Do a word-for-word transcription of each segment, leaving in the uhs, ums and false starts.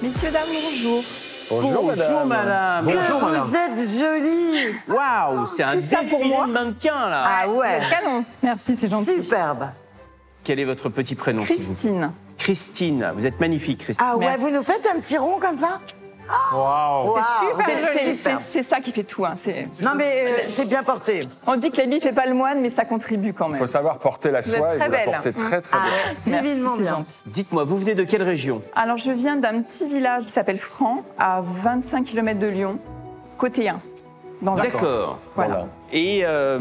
Messieurs, dames, bonjour. Bonjour, Bonjour, madame. madame. Bonjour, Que madame. vous êtes jolie. Waouh, c'est un Tout ça pour défilé moi de mannequins, là. Ah ouais. Canon. Merci, c'est gentil. Superbe. Quel est votre petit prénom, s'il vous plaît? Christine. Christine. Vous êtes magnifique, Christine. Ah ouais, Merci. vous nous faites un petit rond comme ça? Waouh. C'est super c'est joli. super. C'est- C'est ça qui fait tout. Hein. c'est- Non mais euh, c'est bien porté. On dit que l'habit fait pas le moine, mais ça contribue quand Il même. faut savoir porter la êtes soie et très vous la belle. portez très très Ah, bien. divinement Merci, c'est bien. gentil. Dites-moi, vous venez de quelle région? Alors, je viens d'un petit village qui s'appelle Franc, à vingt-cinq kilomètres de Lyon, côté un. Dans le- D'accord. Voilà. Et euh,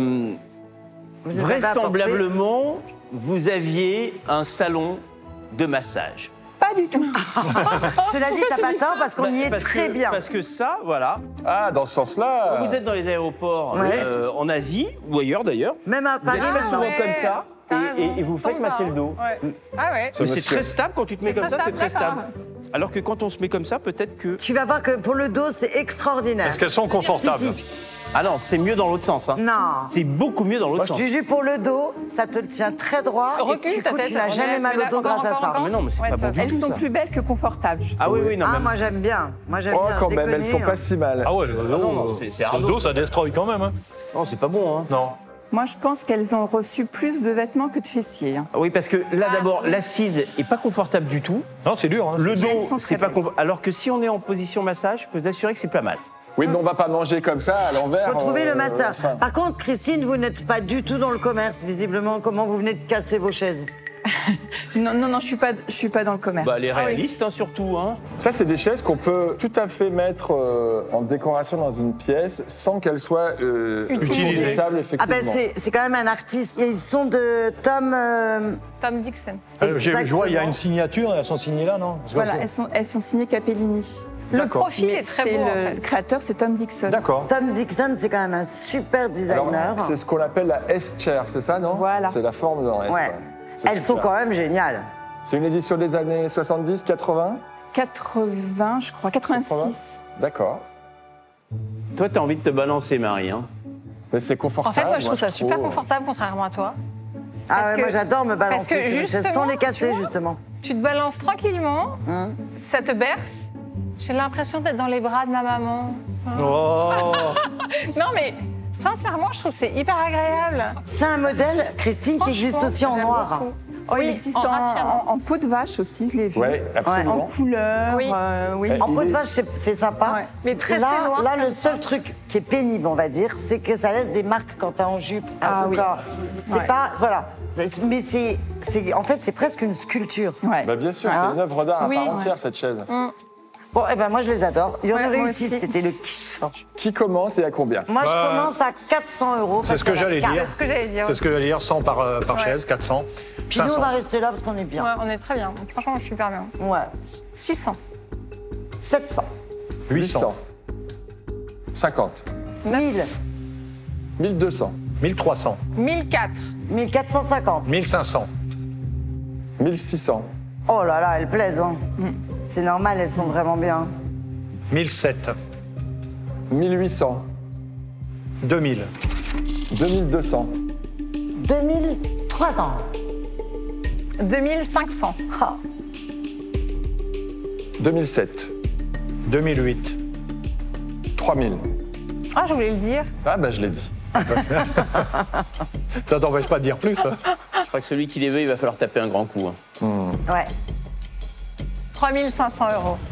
Vous nous avez vraisemblablement, vous aviez un salon de massage. Pas du tout. apporté- Cela dit, t'as pas tort parce qu'on y est Parce très que- bien. Parce que ça, voilà, Ah, dans ce sens-là. quand vous êtes dans les aéroports Ouais. euh, en Asie, ou ailleurs d'ailleurs, Même à vous êtes Paris, très souvent maintenant. comme ça, T'as et, raison. et- et vous faites Tombe masser pas, le dos. hein. Ouais. Ah ouais. Ce Mais c'est monsieur. très stable, quand tu te mets C'est comme ça, très c'est très stable, stable. Alors que quand on se met comme ça, peut-être que... Tu vas voir que pour le dos, c'est extraordinaire. Est-ce qu'elles sont confortables? Si, si. Ah non, c'est mieux dans l'autre sens. Hein. Non. C'est beaucoup mieux dans l'autre Moi, sens. je te jure, pour le dos, ça te tient très droit. Recule et du ta coup, tête, tu n'as on jamais est- mal mais au là, dos encore, grâce à encore, ça. encore. Mais non, mais c'est Ouais, pas ça bon du va. Elles tout, sont ça. plus belles que confortables. je Ah oui, oui, non, Ah, mais... moi j'aime bien. Moi j'aime Oh, bien. quand je même, elles déconne, sont hein. pas si mal. Ah ouais, le dos, Ah non, non, c'est- c'est le hard. dos, ça destroy quand même. Hein. Non, c'est pas bon. Hein. Non. Moi, je pense qu'elles ont reçu plus de vêtements que de fessiers. hein. Oui, parce que là, d'abord, l'assise est pas confortable du tout. Non, c'est dur. Hein. Le Elles dos, sont c'est très pas confo- Alors que si on est en position massage, je peux vous assurer que c'est pas mal. Oui, mais on va pas manger comme ça à l'envers. Faut trouver euh, le masseur. enfin. Par contre, Christine, vous n'êtes pas du tout dans le commerce, visiblement. Comment vous venez de casser vos chaises? Non, non, non, je suis pas, je suis pas dans le commerce. Bah, les Ah oui. réalistes, hein, surtout. Hein. Ça, c'est des chaises qu'on peut tout à fait mettre euh, en décoration dans une pièce sans qu'elles soient euh, Utilisées. utilisables, Ah effectivement. ben c'est c'est quand même un artiste. Et ils sont de Tom. euh, Tom Dixon. Euh, j'ai- Je vois, il y a exactement. une signature, elles sont signées là, non? Parce que Voilà, je- elles sont, elles sont signées Capellini. Le D'accord. profil Mais est très c'est beau, en le, fait. le créateur, c'est Tom Dixon. D'accord. Tom Dixon, c'est quand même un super Alors, designer. c'est ce qu'on appelle la S-chair, c'est ça, non? Voilà. C'est la forme d'un S. Ouais. ouais. C'est Elles sont super. quand même géniales. C'est une édition des années soixante-dix, quatre-vingts? quatre-vingts, je crois, quatre-vingt-six. D'accord. Toi, t'as envie de te balancer, Marie. Hein. Mais c'est En confortable. fait, moi, je trouve ça super trouve. confortable, contrairement à toi. Ah Parce ouais, que- moi j'adore me balancer parce que sur les chaises justement, sans les tu casser, vois, justement. Tu te balances tranquillement, Hein ça te berce. J'ai l'impression d'être dans les bras de ma maman. Oh. Non, mais sincèrement, je trouve que c'est hyper agréable. C'est un modèle, Christine, qui existe Franchement, aussi en j'aime noir. beaucoup. Oh, Oui, il existe en en, raffia, en- en peau de vache aussi, je l'ai vu. Oui, En absolument. couleur, Oui. euh, oui. Ouais. En Il peau de est- vache, c'est c'est sympa. Ouais. Mais très là, noir là, comme le ça. seul truc qui est pénible, on va dire, c'est que ça laisse des marques quand t'es en jupe. Ah ou oui. quand- C'est Ouais. pas, voilà. Mais c'est, c'est, en fait, c'est presque une sculpture. Ouais. Bah, bien sûr, Hein c'est une œuvre d'art à Oui, part ouais. entière, cette chaise. Bon, eh ben moi, je les adore. Il y en Ouais, aurait moi eu six, aussi. c'était le kiff. Qui commence et à combien? Moi, Bah, je commence à quatre cents euros. c'est parce ce que qu'il y en a j'allais quatre. dire. C'est ce que j'allais dire. C'est ce que j'allais dire, cent par, euh, par Ouais. chaise, quatre cents, Puis nous, on cinq cents. va rester là parce qu'on est bien. Ouais, on est très bien. Franchement, je suis super bien. Ouais. six cents. sept cents. huit cents. cinquante. mille. mille deux cents. mille trois cents. mille quatre. mille quatre cent cinquante. mille cinq cents. mille six cents. Oh là là, elles plaisent. Hein. C'est normal, elles sont vraiment bien. mille sept. mille huit cents. deux mille. deux mille deux cents. deux mille trois cents. deux mille cinq cents. Ah. deux mille sept. deux mille huit. trois mille. Ah, je voulais le dire. Ah, bah, je l'ai dit. Ça t'empêche pas de dire plus. hein. Je crois que celui qui les veut, il va falloir taper un grand coup. Hein. Ouais. trois mille cinq cents euros.